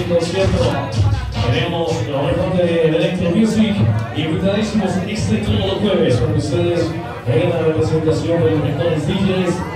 el concierto. Tenemos lo mejor de Electro Music, invitadísimos este todos los jueves con ustedes en la representación de los mejores DJs